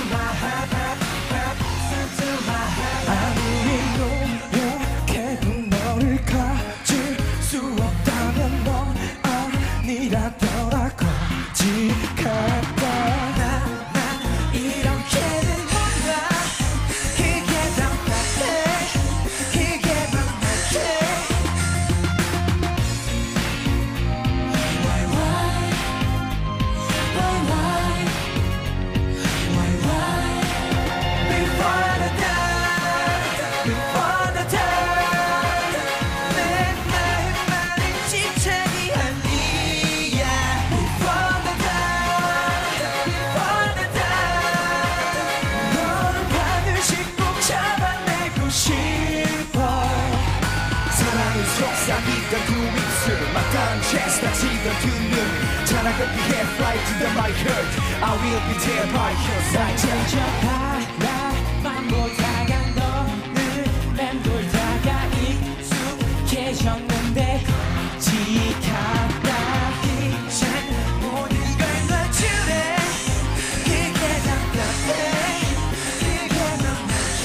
my heart, listen to my heart. 아무리 노력해도 너를 가질 수 없다면 넌 아니라더라. 거짓같다. 난 이렇게는 몰라. 그게 답답해. 그게 답답해. Why before the dawn, before the dawn. 내 마음만은 집착이 아니야. Before the dawn, before the dawn. 너를 반드시 꼭 잡아내고 싶어. 사랑은 속삭이던 두 입술, 맞닿은 chest 다치던 두 눈, 자라가기 해 fly to the my heart. I will be there by your side. 젖어 바라만 보다가 너를 맴돌다가 익숙해졌는데 거짓같다. 이젠 모든 걸 놔주래. 그게 답답해. 그게 너무해.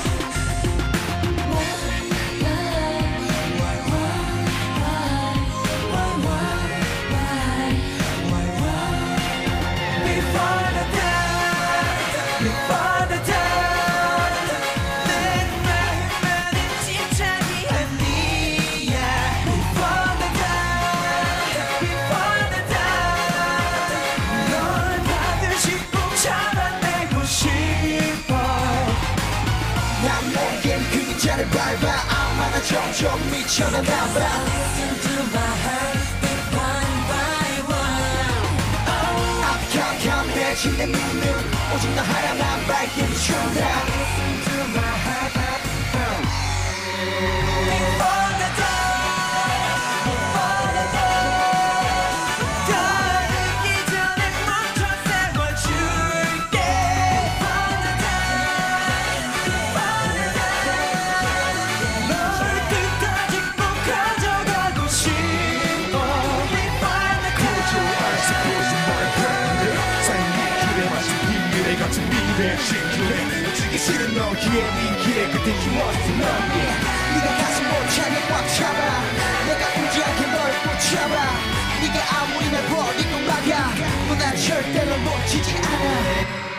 Before the dawn, before the dawn. 내 마음만은 집착이 아니야. Before the dawn, before the dawn. 널 반드시 꼭 잡아내고 싶어. 난 모르게 그림자를 밟아. 아마나 점점 미쳐나가봐. Listen to my heart, beat one by one. 깜깜해진 내 눈은 오직 너 하나만 밝혀준다. Listen to my heart, before the dawn, before the dawn. 떠오르기 전에 멈춰 세워줄게. Before the dawn, before the dawn. 널 끝까지 꼭 가져가고 싶어. Before the Close your eyes, dawn. close my heart. 쌓인 네 길에 맞춘 비밀에 갇힌 미래 신기해. 놓치기 싫은 너의 네 길의 끝에 힘없는 너의 네가 가슴 못 차게 꽉 잡아. 내가 울지 않게 널 붙잡아. 네가 아무리 날 버리고 막아. 넌 난 절대로 놓치지 않아.